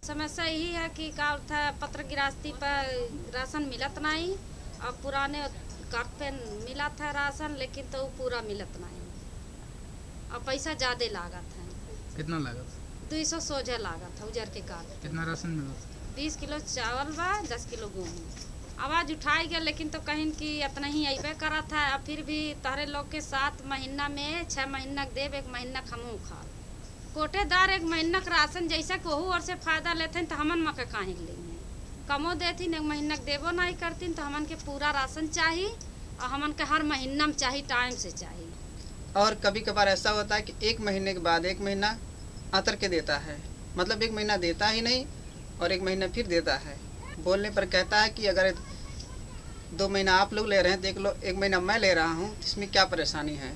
समस्या यही है कि का था पत्र गिरास्ती पर राशन मिलत नहीं। अब पुराने कार्ड पे मिला था राशन, लेकिन तो पूरा मिलत नहीं। अब पैसा ज़्यादा लागत है। कितना लागत? 200 सोझे लागत है उजर के कार्ड। कितना राशन मिला? 20 किलो चावल बा, 10 किलो गेहूँ। आवाज़ उठाई गया, लेकिन तो कहीं कि इतना ही अबे करा था। अब फिर भी तारे लोग के 7 महीना में 6 महीना देव, 1 महीना खमू खा कोटेदार 1 महीना राशन जैसा कोहू और से फायदा लेते तो हमन मके काहे लेंगे। कमो देती 1 महीना देवो नहीं करती तो हमन के पूरा राशन चाहिए और हमन के हर महीना में चाहिए, टाइम से चाहिए। और कभी कभार ऐसा होता है कि 1 महीने के बाद 1 महीना आतर के देता है, मतलब 1 महीना देता ही नहीं और 1 महीना फिर देता है। बोलने पर कहता है कि अगर 2 महीना आप लोग ले रहे हैं, देख लो 1 महीना मैं ले रहा हूँ, इसमें क्या परेशानी है।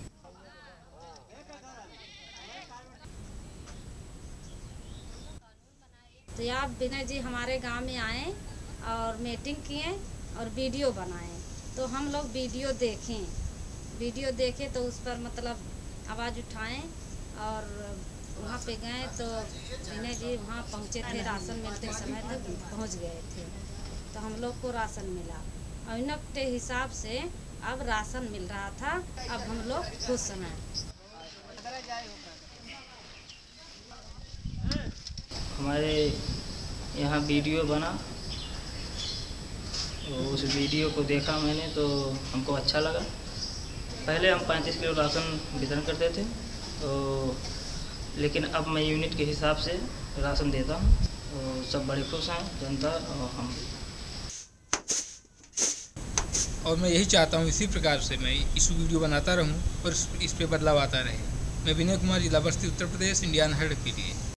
तो आप विनय जी हमारे गांव में आए और मीटिंग किए और वीडियो बनाए, तो हम लोग वीडियो देखें तो उस पर मतलब आवाज़ उठाएं और वहाँ पे गए तो विनय जी वहाँ पहुँचे थे। राशन मिलते समय तक पहुँच गए थे, तो हम लोग को राशन मिला और इन के हिसाब से अब राशन मिल रहा था। अब हम लोग खुश हैं। हमारे यहाँ वीडियो बना, तो उस वीडियो को देखा मैंने तो हमको अच्छा लगा। पहले हम 35 किलो राशन वितरण करते थे, तो लेकिन अब मैं यूनिट के हिसाब से राशन देता हूँ, तो सब बड़े खुश हैं, जनता और हम। और मैं यही चाहता हूँ इसी प्रकार से मैं इस वीडियो बनाता रहूँ और इस पे बदलाव आता रहे। मैं विनय कुमार, जिला बस्ती, उत्तर प्रदेश, इंडियन हर्ड के लिए।